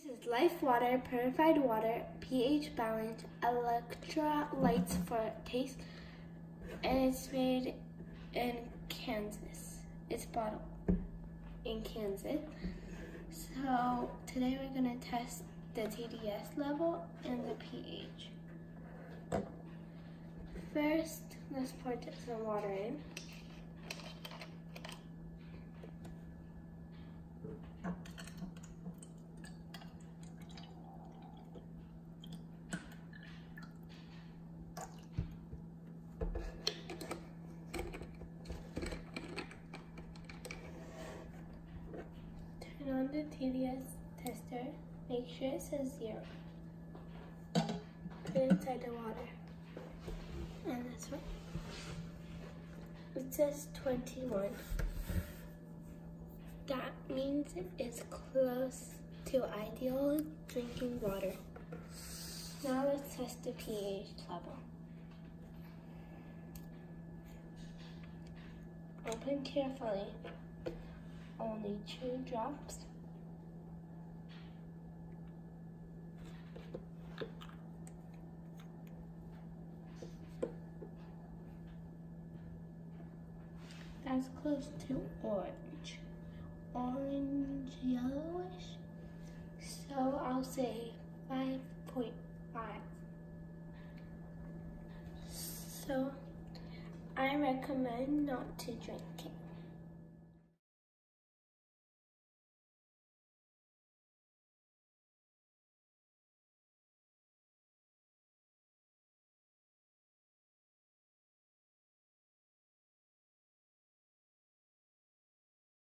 is Life Water, Purified Water, pH Balance, electrolytes for taste, and it's made in Kansas. It's bottled in Kansas. So today we're gonna test the TDS level and the pH. First, let's pour some water in. Turn on the TDS tester. Make sure it says 0. Put it inside the water. And this one. It says 21. That means it is close to ideal drinking water. Now let's test the pH level. Open carefully. Only 2 drops. That's close to orange. Orange yellowish. So I'll say 5.5. So I recommend not to drink it.